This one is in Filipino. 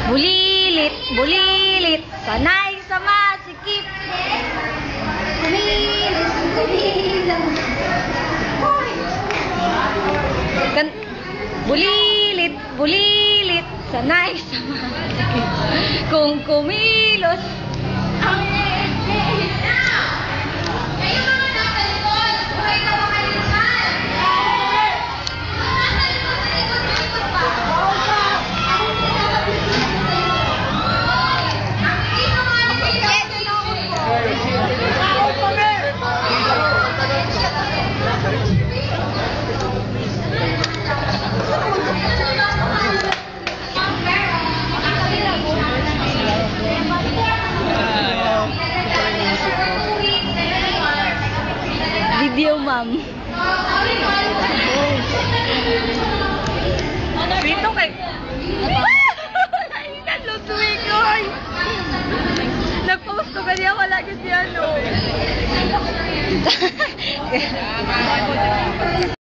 Bulilit, bulilit, sanay sa masikip. Bulilit, bulilit. Bulilit, bulilit, sanay sa masikip. Kung kumilos ang video, ma'am. Dito kay... Nainan, lutuin ko. Nag-post ko ganyan ako lagi si ano.